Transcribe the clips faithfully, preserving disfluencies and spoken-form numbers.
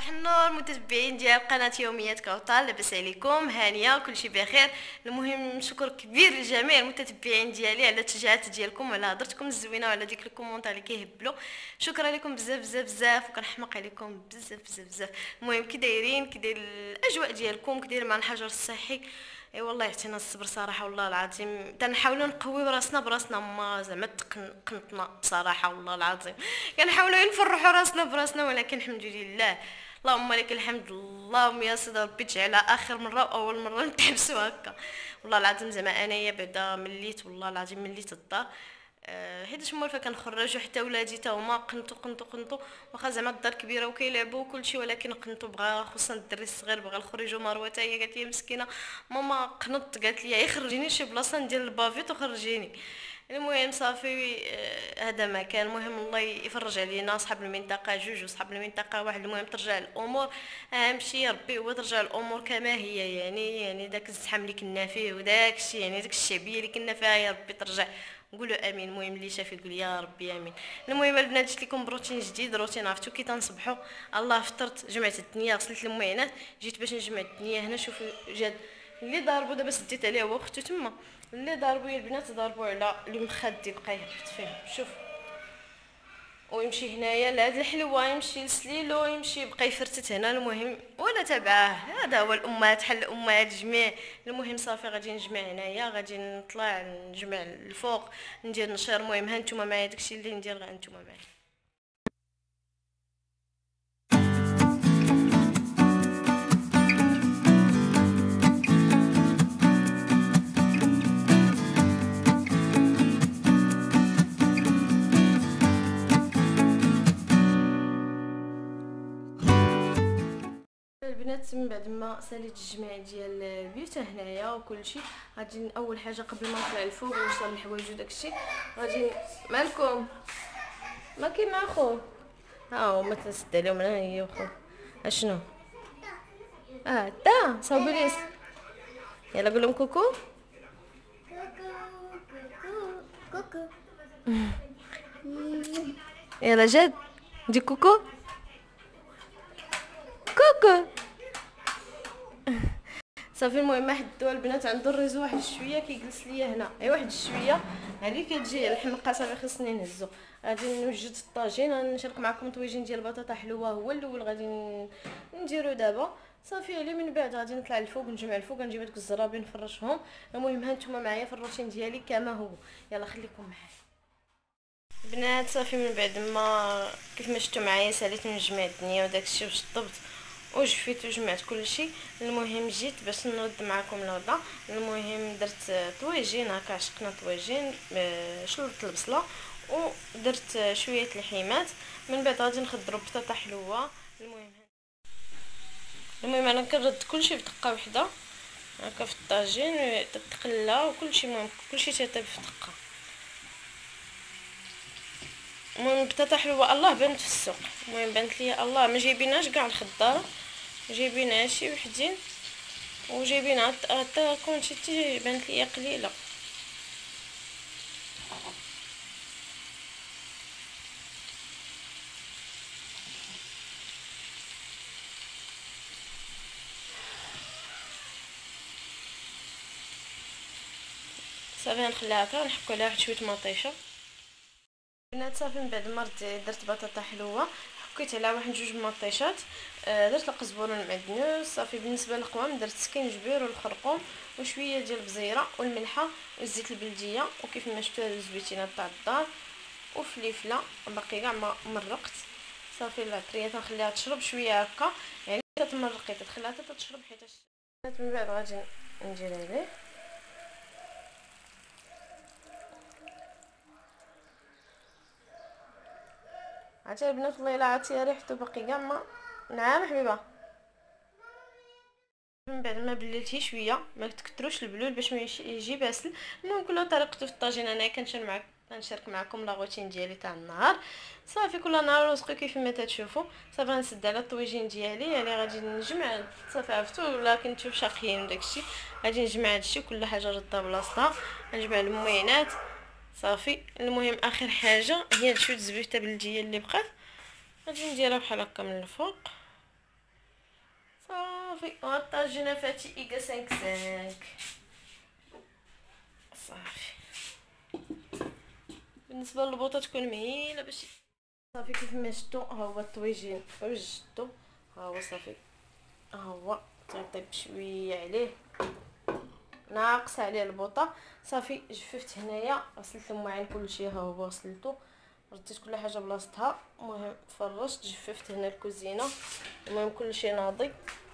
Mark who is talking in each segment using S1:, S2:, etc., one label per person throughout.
S1: صباح النور متتبعين ديال قناه يوميات كوثر، لاباس عليكم؟ هانيه كلشي بخير. المهم شكر كبير لجميع المتتبعين ديالي على التشجيعات ديالكم وعلى هضرتكم الزوينه وعلى ديك الكومونتير اللي كيهبلوا. شكرا لكم بزاف بزاف بزاف وكنحماق عليكم بزاف بزاف بزاف. المهم كي دايرين كي داير الاجواء ديالكم كي داير مع الحجر الصحي؟ اي والله يعطينا الصبر صراحه والله العظيم. تنحاولوا نقويو راسنا براسنا ما زعما تقنطنا بصراحه والله العظيم. كنحاولوا نفرحوا راسنا براسنا ولكن الحمد لله اللهم لك الحمد. اللهم يا سيدي ربي تجعلها اخر مره واول مره نتحبسوا هكا. والله العظيم زعما انايا بعدا مليت والله العظيم مليت الدار. أه حيتاش مولفه كنخرجوا حتى ولادي تا هما قنطوا قنطوا قنطوا. واخا زعما الدار كبيره وكيلعبوا وكلشي ولكن قنطوا. بغا خصوصا الدري الصغير بغا يخرجوا. مروه حتى هي قالت لي مسكينه ماما قنط، قالت لي خرجيني شي بلاصه ندير البافيت وخرجيني. المهم صافي آه، هذا ما كان. المهم الله يفرج علينا صحاب المنطقه جوج وصحاب المنطقه واحد. المهم ترجع الامور، اهم شيء ربي هو ترجع الامور كما هي. يعني يعني داك الزحام اللي كنا فيه وداك الشيء يعني داك الشعبيه اللي كنا فيها يا ربي ترجع. نقولوا امين. المهم اللي شاف يقول يا ربي امين. المهم البنات جيت لكم بروتين جديد. روتين عرفتو كي تنصبحوا الله فطرت جمعت الدنيا غسلت المعينات جيت باش نجمع الدنيا هنا. شوفوا جاد اللي ضاربو دابا سديت عليه هو اختو تما اللي ضاربو يا البنات ضاربو على المخدي بقى يهبط فيه. شوف ويمشي هنايا لهاد الحلوه يمشي لسليلو يمشي يبقى يفرتت هنا. المهم ولا تبعاه هذا هو الامهات حل الامهات جميع. المهم صافي غادي نجمع هنايا غادي نطلع نجمع الفوق ندير نشير. المهم ها نتوما معايا داكشي اللي ندير غا نتوما معايا. البنات من بعد ما ساليت الجماع ديال البيوت هنايا وكلشي غادي اول حاجه قبل ما نطلع الفوق ونوصل الحوايج وداكشي غادي مالكم ما كيما اخو ها هو ما تسد عليهم انا هي وخو اشنو اه تا صاوبي لي يلا قول لهم كوكو كوكو يلا جد دي كوكو كوكو صافي. المهم حدوا البنات عنده الريزو واحد شويه كيجلس ليا هنا اي واحد شويه هذه كتجي الحمقه. صافي خصني نهزو. غادي نوجد الطاجين غنشارك معكم طويجين ديال البطاطا حلوه هو الاول غادي نديرو دابا. صافي علي من بعد غادي نطلع الفوق نجمع الفوق نجيب هذوك الزرابين نفرشهم. المهم ها نتوما معايا في الروتين ديالي كما هو. يلا خليكم معايا بنات. صافي من بعد ما كيف ما شفتوا معايا ساليت نجمع الدنيا وداكشي وشطبت وجفيت وجمعت كلشي. المهم جيت باش نرد معكم الوضع. المهم درت طويجين هكا عشقنا طويجين شلطت البصله ودرت شويه الحيمات. من بعد غادي نخضروا بطاطا حلوه. المهم المهم انا كنرد كلشي في دقه واحده هكا في الطاجين تتقلى وكلشي. المهم كلشي تيطيب في دقه. المهم بطاطا حلوه الله بانت في السوق. المهم بانت لي الله ما جايبيناش كاع الخضاره جايبينها شي وحدين وجايبينها حتى كونتيتي بانت لي قليله. صافي نخليها هكا نحكو عليها واحد شويه مطيشه بنات. صافي من بعد ما درت بطاطا حلوه حكيت على واحد جوج مطيشات. آه درت القزبر والمعدنوس. صافي بالنسبه للقوام درت سكينجبير والخرقوم وشويه ديال البزيره والملحه والزيت البلديه وكيف ما شفتوا الزويتينه تاع الدار وفليفله باقي كاع ما مرقت. صافي العطريه تنخليها تشرب شويه هكا يعني تتمرقي تتخليها حتى تشرب حيتاش. من بعد غادي ندير عليه عرفتي البنات والله الا عرفتي ريحته باقي كاع ما. نعم حبيبه. من بعد ما بللتيه شويه ما تكثروش البلول باش ما يجي باسل. المهم كل طريقته في الطاجين انا كنشارك معكم كنشارك معكم لا روتين ديالي تاع النهار. صافي كل نهار رزقي كيف ما تتشوفوا. صافي غنسد على الطويجين ديالي يعني غادي نجمع. صافي عرفتوا ولا كنتو شاقيين داكشي غادي نجمع هادشي كل حاجه ردها بلاصتها. نجمع الموينات صافي. المهم اخر حاجه هي شويه الزبيبه بلديه اللي بقات غادي نديرها بحال هكا من الفوق صافي وطاجينا فاتي ايكا خمسة خمسة. صافي بالنسبه للبوطه تكون مهيله باش صافي. كيف ما شفتوا ها هو الطويجين وجدتو، ها هو صافي، ها هو تيطيب شويه عليه، ناقص عليه البوطه. صافي جففت هنايا، غسلت المواعين كلشي، ها هو غسلته، رديت كل حاجه بلاصتها. المهم فرشت جففت هنا الكوزينه، المهم كلشي ناضي.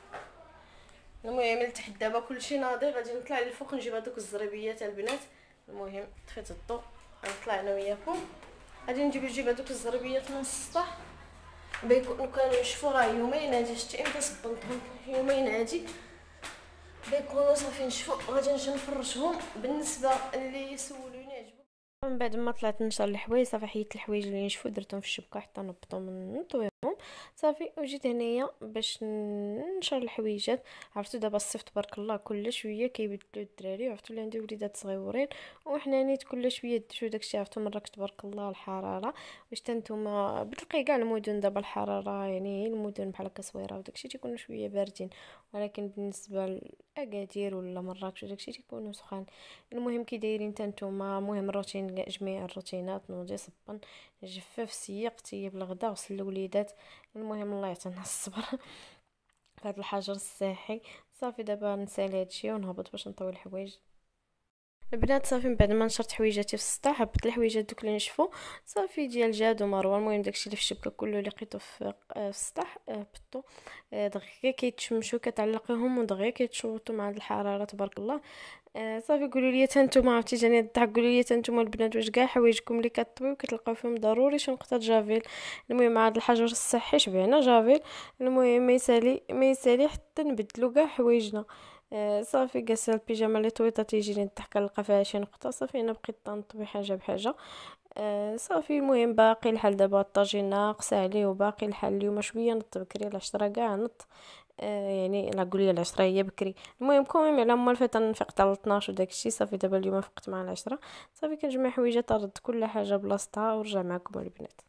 S1: المهم لتحت دابا كلشي ناضي، غادي نطلع للفوق نجيب هذوك الزريبيات البنات. المهم طفيت الضو، غنطلع انا وياكم، غادي نجيب نجيب هذوك الزريبيات من السطح. بيكونوا كانوا نشفوا راه يومين هادي، شتي امتى صبنتهم، يومين هادي بيكونوا صافي نشفوا. غادي نجي نفرشهم. بالنسبه اللي سولوني عجبو من بعد ما طلعت نشر الحوايج، صافي حيدت الحوايج اللي نشفوا درتهم في الشبكه حتى نبطوا من نطويهم. صافي وجيت هنايا باش ننشر الحويجات. عرفتوا دابا الصيف تبارك الله كل شويه كيبدلوا الدراري، عرفتوا اللي عندي وليدات صغيورين وحنا نيت كل شويه دشو داكشي. عرفتوا مره تبارك الله الحراره، واش نتوما بتلقاي كاع المدن دابا الحراره، يعني المدن بحال هكا صويره وداكشي تيكونوا شويه باردين، ولكن بالنسبه لاكادير ولا مراكش وداكشي تيكونوا سخان. المهم كي دايرين حتى نتوما، المهم الروتين جميع الروتينات، نوضي صبن جفف سيق طيب الغدا غسل الوليدات. المهم الله يعطينا الصبر في هذا الحجر الصحي. صافي دابا نسالي هادشي ونهبط باش نطوي الحوايج البنات. صافي من بعد ما نشرت حويجاتي في السطح، هبط الحويجات دوك اللي نشفوا صافي ديال جاد ومروه. المهم داكشي اللي في الشبكه كله اللي لقيته في السطح هبطو دغيا كيتشمشوا، كتعلقيهم ودغيا كيتشوطوا مع الحراره تبارك الله. آه صافي قولوا لي حتى نتوما، عرفتي جاني الضحك، قولوا لي حتى نتوما البنات واش كاع حوايجكم اللي كطويو كتلقاو فيهم ضروري شي نقطه جافيل. المهم هذا الحجر الصحي شبعنا جافيل. المهم ما يسالي ما يسالي حتى نبدلوا كاع حوايجنا. آه صافي قاسه البيجامه اللي طويطه تيجيني الضحك نلقى فيها شي نقطه. صافي انا بقيت نطوي حاجه بحاجه. آه صافي المهم باقي الحال دابا الطاجين ناقصه عليه وباقي الحال. اليوم شويه نط بكري العشرة كاع نط، آه يعني لا قولي العشرة هي بكري. المهم كوميم على مال فات نفيق على اثناش وداكشي. صافي دابا اليوم فقت مع العشرة. صافي كنجمع حويجات نرد كل حاجه بلاصتها ورجع معكم البنات.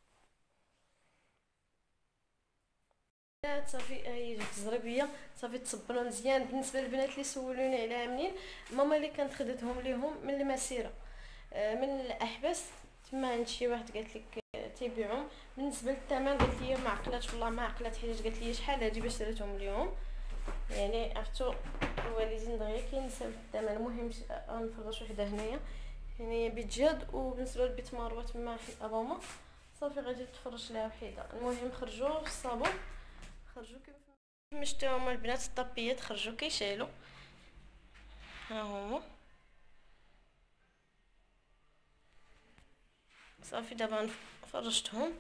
S1: صافي هي جات الزربيه، صافي تصبنوا مزيان. بالنسبه للبنات اللي سولوني عليها منين، ماما اللي كانت خدتهم ليهم من المسيره، آه من الاحبس تما عند شي واحد قالت لك تيبيعهم. بالنسبه للثمن قالت لي ما عقلاتش والله ما عقلات، حيت قالت لي شحال هادي باش شريتهم اليوم. يعني عرفتوا الوالدين دغيا كينساو الثمن. المهم غنفرش وحده هنايا، هنايا بيت جاد، وبالنسبه لبيت مروه تما ابوما صافي غادي تفرش لها وحده. المهم خرجوا في الصابون، خرجوا كيف شفتوا هما البنات الطابيات خرجوا كيشالوا، ها هما صافي دابا فرشتهم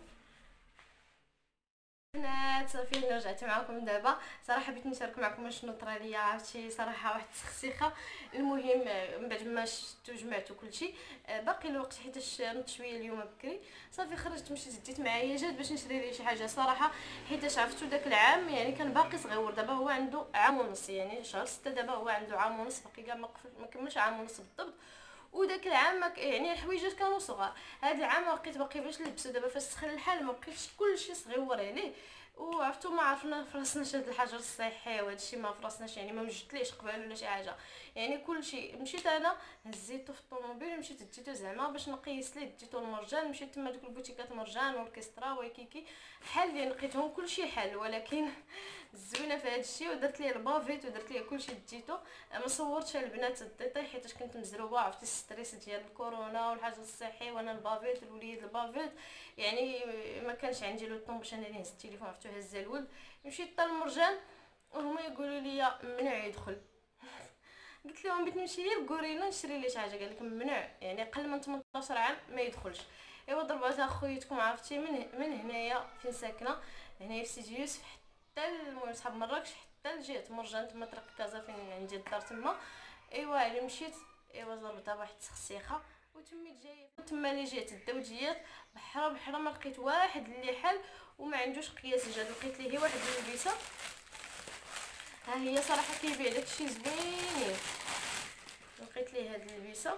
S1: بنات. صافي انا رجعت معكم دابا. صراحه بغيت نشارك معكم شنو طرا ليا، عرفتي صراحه واحد التسخسيخه. المهم من بعد ما شفتو جمعتو كلشي باقي الوقت حيتاش نط شويه اليوم بكري. صافي خرجت مشيت ديت معايا جاد باش نشري ليه شي حاجه صراحه، حيتاش عرفتو داك العام يعني كان باقي صغيور. دابا هو عنده عام ونص، يعني شهر ستة دابا هو عنده عام ونص، باقي كاع ما كملش عام ونص بالضبط. وداك العام مك... يعني الحويجات كانوا صغار. هذا العام لقيت باقي باش نلبسو. دابا فاش سخن الحال ما بقيتش كلشي صغيور عليه. وعرفتوا ما عرفنا فراسناش هذا الحجر الصحي وهذا الشيء، ما فراسناش يعني ما وجدتليش قبل ولا شي حاجه. يعني كلشي مشيت انا هزيتو في الطوموبيل ومشيت ديتو زعما باش نقيس ليه، ديتو المرجان. مشيت تما دوك البوتيكات مرجان والكسترا وكيكي حل لي لقيتهم كلشي حل. ولكن الزوينه في هذا الشيء ودرت ليه البافيت ودرت ليه كلشي ديتو. ما صورتش البنات الديطاي حيت كنت مزروبه، عرفتي الستريس ديال الكورونا والحجر الصحي وانا البافيت الوليد البافيت، يعني ما كانش عندي لو طون باش انا نهز التليفون. عرفتو هزه الولد مشيت طال المرجان وهما يقولوا لي ممنوع يدخل. قلت لهم بغيت نمشي للكورينا نشري لي شي حاجه، قال لك ممنوع يعني قل من ثمنطاش عام ما يدخلش. ايوا ضربات خويتكم عرفتي من من هنايا فين ساكنه، هنايا في سيدي يوسف حتى المهم صحاب مراكش حتى لجهه مرجان تما طريق كازا فين عندي الدار تما. ايوا على مشيت ايوا ضربتها واحد التسخسيخه وتميت جايه تما لي جهه الدوجيات بحرا بحرا ما لقيت واحد اللي حل وما عندوش قياس جاد. لقيت ليه واحد اللبسه، ها هي صراحه كيبيع داكشي زوينين. لقيت ليه هاد اللبسه،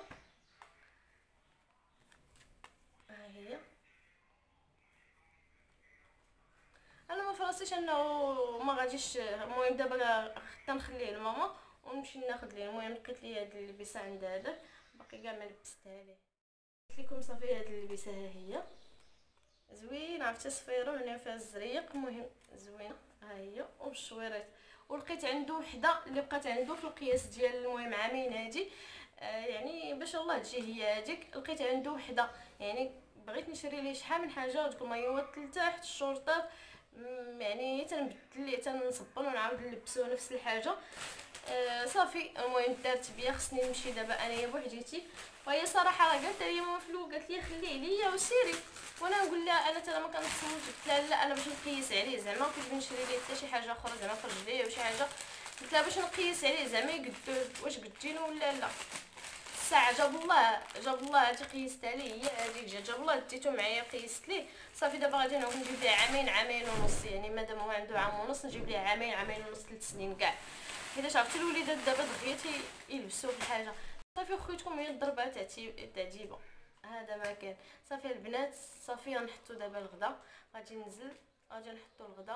S1: ها هي انا ما فراسيش انه ما غاديش. المهم دابا خدام نخليه لماما ونمشي ناخذ ليه. المهم لقيت لي هاد اللبسه عند هذا باقي كاع ما لبستها ليه. قلت لكم صافي هاد اللبسه ها هي زوينه، عرفتي صفيره من فيها الزريق. المهم زوينه ها هي وبالشويرات. ولقيت عنده وحده اللي بقات عنده في القياس ديال المهم عامين هادي، آه يعني باش الله تجي هي هذيك. لقيت عنده وحده يعني بغيت نشري ليه شحال من حاجه وتقول ما يوت لتحت الشورطات، يعني تنبدل ليه تنصبن ونعاود نلبسو نفس الحاجه. آه صافي المهم دارت بيا خصني نمشي دابا انايا بوحديتي. وهي صراحه راه قالت لي ماما فلو، قالت لي خليه ليا وسيري. وانا نقول لها انا ترى ما كنصومش. قلت لها لا انا باش نقيس عليه زعما كنت نشري ليه حتى شي حاجه اخرى زعما في رجليه وشي حاجه. قلت لها باش نقيس عليه زعما يقدو واش قدينو ولا لا. الساعه جاب الله جاب الله هادي قيست عليه هي هذيك جا جاب الله ديتو معايا قيست ليه. صافي دابا غادي نعاود نجيب ليه عامين عامين ونص، يعني مادام هو عنده عام ونص نجيب ليه عامين عامين ونص ثلاث سنين كاع، حيت عرفتي الوليدات دابا دغيا يلبسوا في الحاجه. صافي خويتكم هي الضربه تاع تعجيبه هذا ما كان. صافي البنات صافي غنحطو دابا الغدا، غادي ننزل غادي نحطو الغدا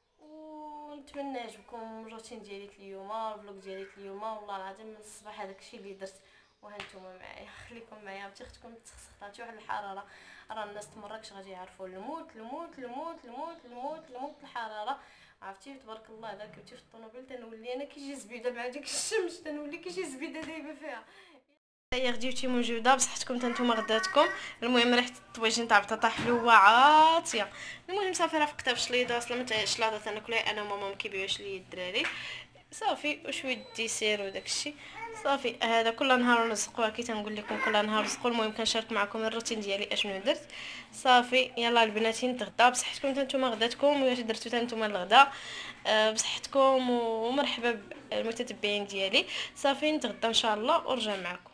S1: ونتمنى يعجبكم الروتين ديالي اليوم الفلوق ديالي اليوم. والله العظيم من الصباح هذاك الشيء اللي درت وهانتوما معايا. خليكم معايا عرفتي اختكم تسخسخطاتي واحد الحراره. راه الناس تمركش غادي يعرفوا الموت الموت الموت الموت الموت الموت الحراره. عرفتي تبارك الله الا ركبتي في الطوموبيل تنولي انا كيجي زبيده مع ديك الشمس، تنولي كيجي زبيده دايبه فيها. هي غديوتي موجوده بصحتكم حتى نتوما غداتكم. المهم ريحه الطواجن تاع بطاطا حلوه عاطيه. المهم صافي راه فقتها في الشليضه اصلا ما الشلاضه تناكلها انا وماما ما كيبيعوش لي الدراري. صافي وشويه ديسير وداكشي. صافي هذا كل نهار نسقوها كي تنقول لكم كل نهار نسقوا. المهم كنشارك معكم الروتين ديالي اشنو درت. صافي يلا البنات نتغدا بصحتكم حتى نتوما غداتكم واش درتو حتى نتوما الغدا أه بصحتكم. ومرحبا بالمتتبعين ديالي. صافي نتغدا ان شاء الله ونرجع معكم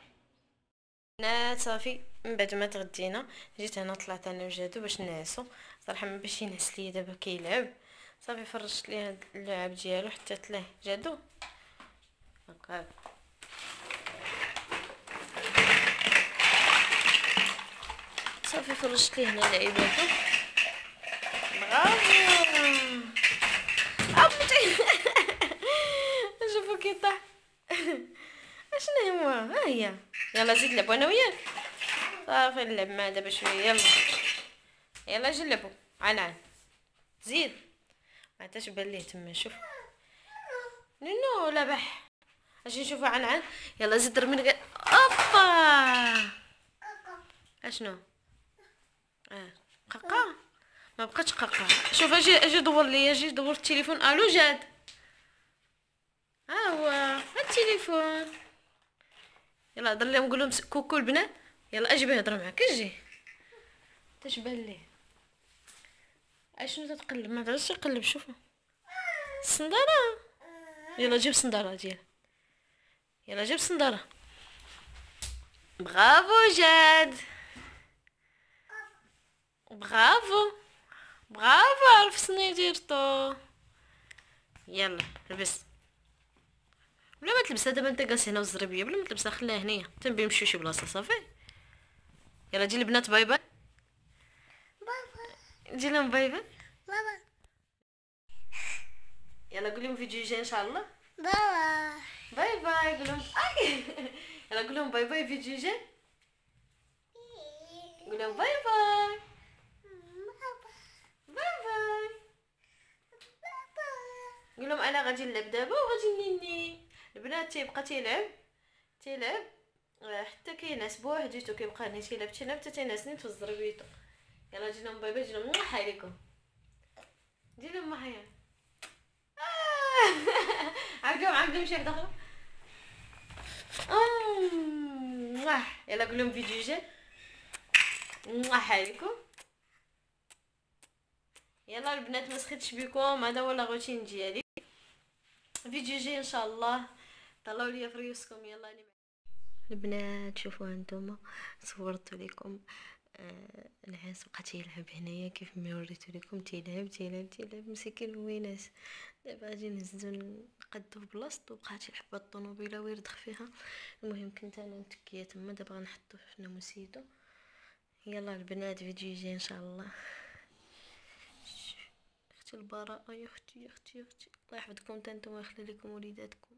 S1: بنات. صافي من بعد ما تغدينا جيت هنا طلعت انا وجادو باش نعسو. صراحه ما باش ينعس ليا دابا كيلعب. صافي فرشت ليه هاد اللعب ديالو حتى تلاه جادو هكا. صافي فرشت ليه هنا لعيباتو. برافو عمتي. شوفوا كي طاح. اشنو هو ها هي. يلا زيد لعبوا انا وياك. صافي نلعب معاه دابا شويه. يلا يلا جلبوا عنعن زيد. ما عطاش بان ليه تما. شوف نونو لبح. اجي نشوفوا عنعن. يلا زيد رمي لك. اوبا اشنو اه ققا ما بقاتش ققا. شوف اجي اجي دور لي اجي دور التليفون. الو جاد ها هو التليفون. يلا هضر لهم قول لهم كوكو البنات. يلا اجي بيه هضر معاك اجي. تشبان ليه اشنو تتقلب ما تعرفش تقلب. شوفوا الصنداره. يلا جيب الصنداره ديال. يلا جيب الصنداره. برافو جاد برافو برافو عرف شنو ديرتو. يلا لبس بلا ما تلبسها دابا انت جالس هنا والزربيه بلا ما تلبسها خليها هنايا تنبي نمشيو شي بلاصه. صافي يلا جي البنات باي باي. جي لهم باي باي بابا. يلا قول لهم فيديو جاي ان شاء الله. بابا باي باي قول لهم. يلا قول لهم باي باي فيديو جاي. قول لهم باي باي باي باي. قول لهم انا غادي نلعب دابا وغادي نيني. البنات تيبقى تيلعب تيلعب حتى كينعس بوحديتو. كيبقى هنا تيلعب تيلعب حتى تينعسني في الزربيطو. يلا جي لهم باي باي. جي لهم محا عليكم. جي لهم محا. عاودوا عاودوا نمشي لداخل. يلا قول لهم فيديو جاي. محا عليكم. يلا البنات ما سخيتش بكم. هذا هو الروتين ديالي. فيديو جاي ان شاء الله. طلعوا لي في ريوسكم. يلا البنات شوفوا هانتوما صورت لكم آه العاس بقى تيلعب هنايا كيف ما وريت لكم. تيلعب تيلعب تيلعب مسكين ويناس. دابا غادي نهزو نقادو في بلاصتو. بقى تيلعب بالطوموبيله ويردخ فيها. المهم كنت انا متكيه تما. دابا غنحطو في ناموسيتو. يلا البنات فيديو جاي ان شاء الله. اختي البراءة، يا اختي يا اختي يا اختي، الله يحفظكم نتا نتوما ويخلي لكم وليداتكم.